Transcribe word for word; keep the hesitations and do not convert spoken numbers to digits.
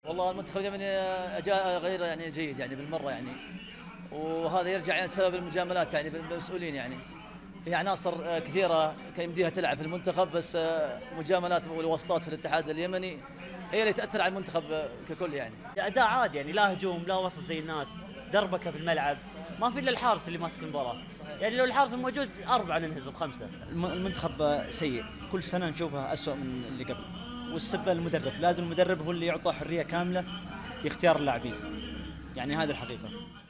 والله المنتخب اليمني جاء غير يعني جيد يعني بالمره يعني، وهذا يرجع يعني سبب المجاملات يعني بالمسؤولين يعني. في عناصر كثيره كان يمديها تلعب في المنتخب، بس مجاملات والواسطات في الاتحاد اليمني هي اللي تاثر على المنتخب ككل يعني. اداء عادي يعني، لا هجوم لا وسط زي الناس، دربكه في الملعب، ما في الا الحارس اللي ماسك المباراه. يعني لو الحارس موجود اربعه ننهزم خمسه. المنتخب سيء، كل سنه نشوفه اسوء من اللي قبل، والسبب المدرب. لازم المدرب هو اللي يعطى حريه كامله في اختيار اللاعبين، يعني هذه الحقيقه.